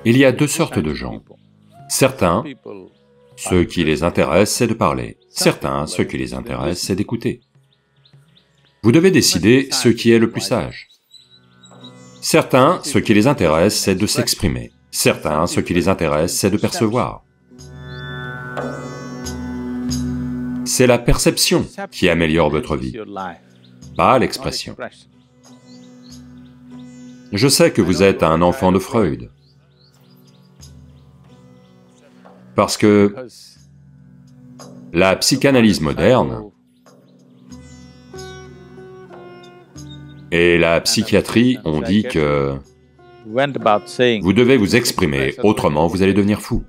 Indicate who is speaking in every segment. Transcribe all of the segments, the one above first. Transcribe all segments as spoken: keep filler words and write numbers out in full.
Speaker 1: Il y a deux sortes de gens. Certains, ce qui les intéresse, c'est de parler. Certains, ce qui les intéresse, c'est d'écouter. Vous devez décider ce qui est le plus sage. Certains, ce qui les intéresse, c'est de s'exprimer. Certains, ce qui les intéresse, c'est de percevoir. C'est la perception qui améliore votre vie, pas l'expression. Je sais que vous êtes un enfant de Freud, parce que la psychanalyse moderne et la psychiatrie ont dit que vous devez vous exprimer, autrement vous allez devenir fou.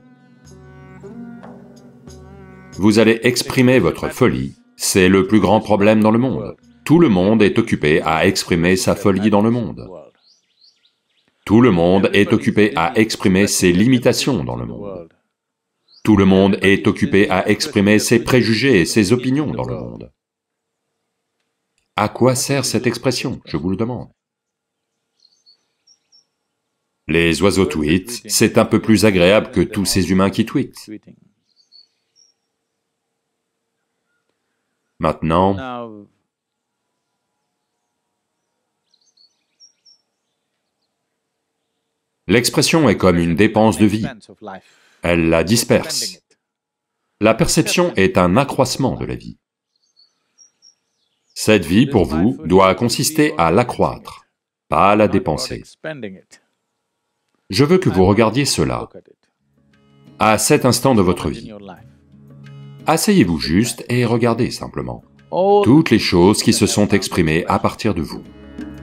Speaker 1: Vous allez exprimer votre folie, c'est le plus grand problème dans le monde. Tout le monde est occupé à exprimer sa folie dans le monde. Tout le monde est occupé à exprimer ses limitations dans le monde. Tout le monde est occupé à exprimer ses préjugés et ses opinions dans le monde. À quoi sert cette expression, je vous le demande? Les oiseaux tweetent, c'est un peu plus agréable que tous ces humains qui tweetent. Maintenant, l'expression est comme une dépense de vie, elle la disperse. La perception est un accroissement de la vie. Cette vie, pour vous, doit consister à l'accroître, pas à la dépenser. Je veux que vous regardiez cela, à cet instant de votre vie. Asseyez-vous juste et regardez simplement toutes les choses qui se sont exprimées à partir de vous.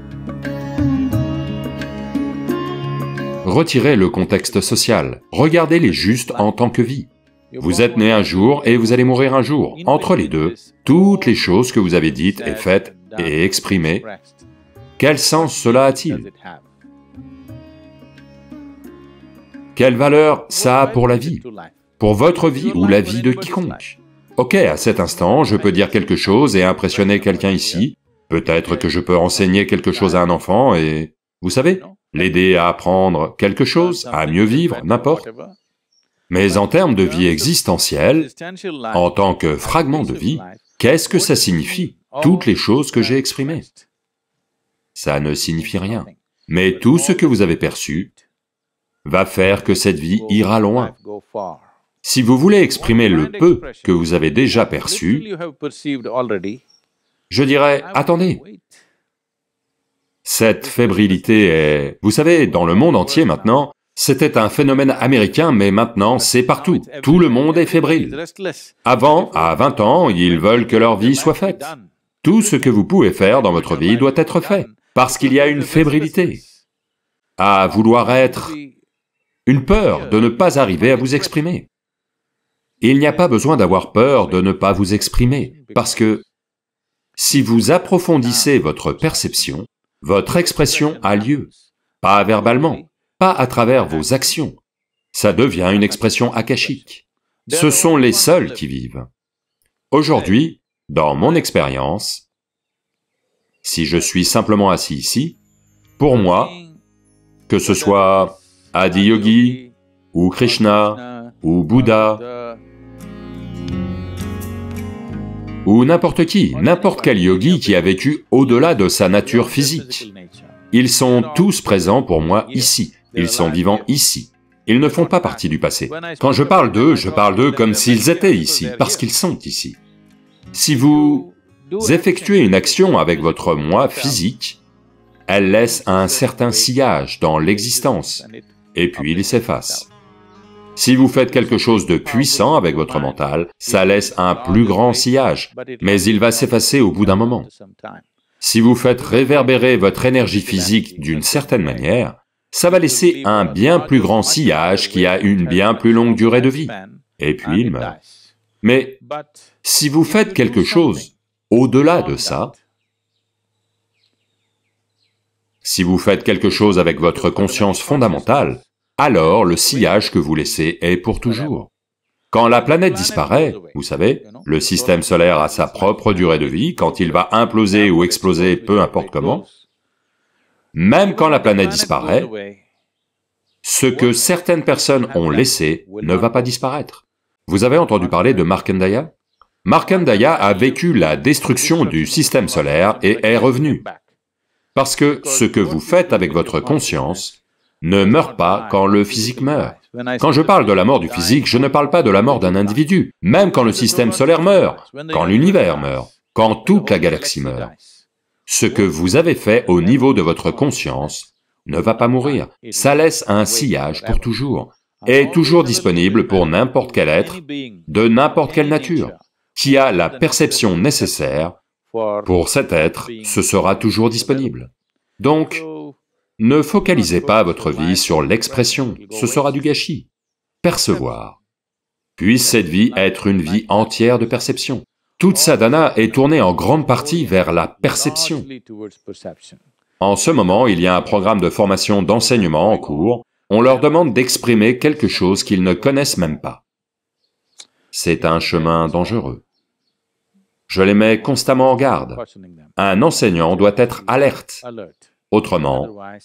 Speaker 1: Retirez le contexte social, regardez-les juste en tant que vie. Vous êtes né un jour et vous allez mourir un jour. Entre les deux, toutes les choses que vous avez dites et faites et exprimées, quel sens cela a-t-il? Quelle valeur ça a pour la vie? Pour votre vie ou la vie de quiconque? Ok, à cet instant, je peux dire quelque chose et impressionner quelqu'un ici, peut-être que je peux enseigner quelque chose à un enfant et, vous savez, l'aider à apprendre quelque chose, à mieux vivre, n'importe. Mais en termes de vie existentielle, en tant que fragment de vie, qu'est-ce que ça signifie, toutes les choses que j'ai exprimées? Ça ne signifie rien. Mais tout ce que vous avez perçu va faire que cette vie ira loin. Si vous voulez exprimer le peu que vous avez déjà perçu, je dirais, attendez. Cette fébrilité est... Vous savez, dans le monde entier maintenant, c'était un phénomène américain, mais maintenant c'est partout. Tout le monde est fébrile. Avant, à vingt ans, ils veulent que leur vie soit faite. Tout ce que vous pouvez faire dans votre vie doit être fait, parce qu'il y a une fébrilité, à vouloir être... une peur de ne pas arriver à vous exprimer. Il n'y a pas besoin d'avoir peur de ne pas vous exprimer, parce que si vous approfondissez votre perception, votre expression a lieu, pas verbalement, pas à travers vos actions. Ça devient une expression akashique. Ce sont les seuls qui vivent. Aujourd'hui, dans mon expérience, si je suis simplement assis ici, pour moi, que ce soit Adiyogi, ou Krishna, ou Bouddha, ou n'importe qui, n'importe quel yogi qui a vécu au-delà de sa nature physique. Ils sont tous présents pour moi ici, ils sont vivants ici, ils ne font pas partie du passé. Quand je parle d'eux, je parle d'eux comme s'ils étaient ici, parce qu'ils sont ici. Si vous effectuez une action avec votre moi physique, elle laisse un certain sillage dans l'existence, et puis il s'efface. Si vous faites quelque chose de puissant avec votre mental, ça laisse un plus grand sillage, mais il va s'effacer au bout d'un moment. Si vous faites réverbérer votre énergie physique d'une certaine manière, ça va laisser un bien plus grand sillage qui a une bien plus longue durée de vie, et puis il meurt. Mais si vous faites quelque chose au-delà de ça, si vous faites quelque chose avec votre conscience fondamentale, alors le sillage que vous laissez est pour toujours. Quand la planète disparaît, vous savez, le système solaire a sa propre durée de vie, quand il va imploser ou exploser, peu importe comment, même quand la planète disparaît, ce que certaines personnes ont laissé ne va pas disparaître. Vous avez entendu parler de Markandeya? Markandeya a vécu la destruction du système solaire et est revenu. Parce que ce que vous faites avec votre conscience ne meurt pas quand le physique meurt. Quand je parle de la mort du physique, je ne parle pas de la mort d'un individu, même quand le système solaire meurt, quand l'univers meurt, quand toute la galaxie meurt. Ce que vous avez fait au niveau de votre conscience ne va pas mourir, ça laisse un sillage pour toujours, est toujours disponible pour n'importe quel être, de n'importe quelle nature, qui a la perception nécessaire. Pour cet être, ce sera toujours disponible. Donc, ne focalisez pas votre vie sur l'expression, ce sera du gâchis. Percevoir. Puisse cette vie être une vie entière de perception. Toute sadhana est tournée en grande partie vers la perception. En ce moment, il y a un programme de formation d'enseignement en cours, on leur demande d'exprimer quelque chose qu'ils ne connaissent même pas. C'est un chemin dangereux. Je les mets constamment en garde. Un enseignant doit être alerte. Autrement,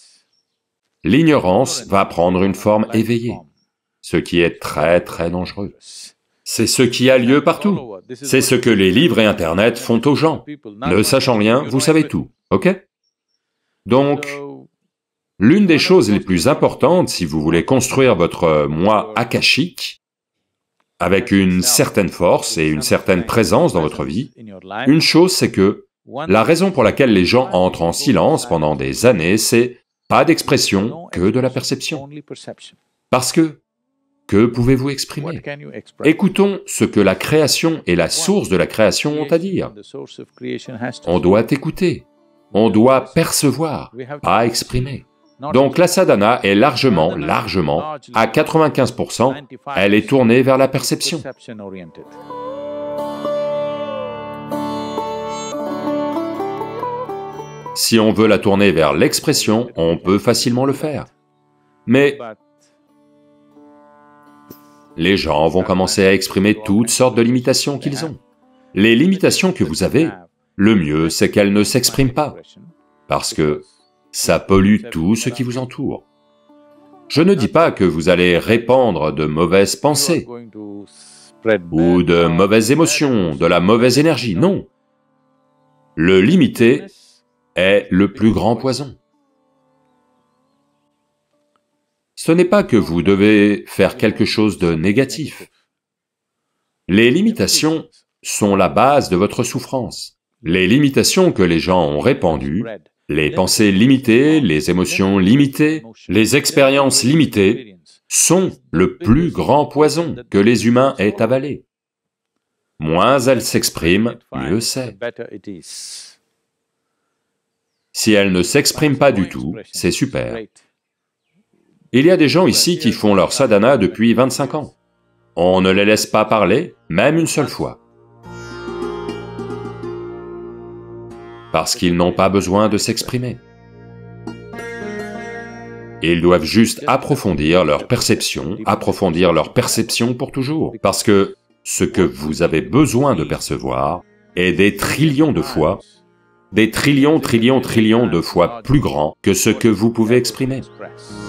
Speaker 1: l'ignorance va prendre une forme éveillée, ce qui est très très dangereux. C'est ce qui a lieu partout. C'est ce que les livres et Internet font aux gens. Ne sachant rien, vous savez tout, ok? Donc, l'une des choses les plus importantes si vous voulez construire votre moi akashique, avec une certaine force et une certaine présence dans votre vie, une chose c'est que la raison pour laquelle les gens entrent en silence pendant des années, c'est pas d'expression, que de la perception. Parce que, que pouvez-vous exprimer? Écoutons ce que la création et la source de la création ont à dire. On doit écouter, on doit percevoir, pas exprimer. Donc la sadhana est largement, largement, à quatre-vingt-quinze pour cent, elle est tournée vers la perception. Si on veut la tourner vers l'expression, on peut facilement le faire. Mais les gens vont commencer à exprimer toutes sortes de limitations qu'ils ont. Les limitations que vous avez, le mieux c'est qu'elles ne s'expriment pas, parce que ça pollue tout ce qui vous entoure. Je ne dis pas que vous allez répandre de mauvaises pensées, ou de mauvaises émotions, de la mauvaise énergie, non. Le limité est le plus grand poison. Ce n'est pas que vous devez faire quelque chose de négatif. Les limitations sont la base de votre souffrance. Les limitations que les gens ont répandues, les pensées limitées, les émotions limitées, les expériences limitées, sont le plus grand poison que les humains aient avalé. Moins elles s'expriment, mieux c'est. Si elles ne s'expriment pas du tout, c'est super. Il y a des gens ici qui font leur sadhana depuis vingt-cinq ans. On ne les laisse pas parler, même une seule fois. Parce qu'ils n'ont pas besoin de s'exprimer. Ils doivent juste approfondir leur perception, approfondir leur perception pour toujours, parce que ce que vous avez besoin de percevoir est des trillions de fois, des trillions, trillions, trillions de fois plus grand que ce que vous pouvez exprimer.